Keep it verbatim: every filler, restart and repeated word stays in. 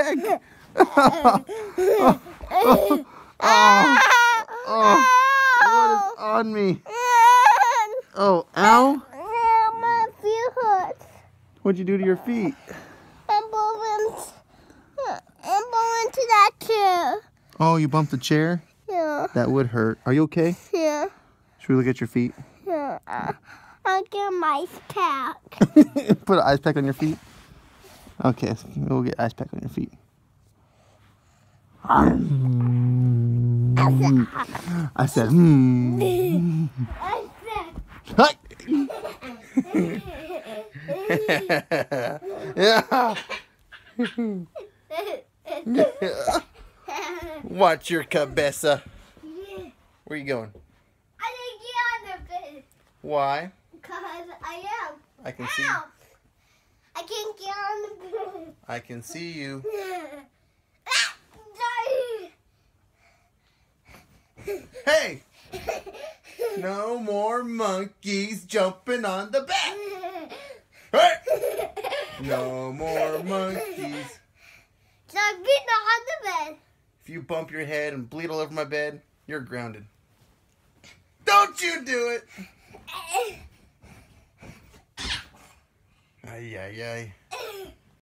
heck? Oh, oh, oh, oh. What is on me? Oh, ow. My feet hurts. What'd you do to your feet? I'm going, I'm going to that chair. Oh, you bumped the chair? Yeah. That would hurt. Are you okay? Yeah. Should we look at your feet? Yeah. Uh, I'll get my ice pack. Put an ice pack on your feet? Okay, we'll get ice pack on your feet. I said, hmm. I Hi. Yeah. Watch your cabeza. Where you going? I didn't get on the bed. Why? Because I am. I can see. Ow. I can't get on the bed. I can see you. Ah, sorry. Hey! No more monkeys jumping on the bed. Hey! No more monkeys. Stop beating on the bed. If you bump your head and bleed all over my bed, you're grounded. Don't you do it! Ay, ay, ay.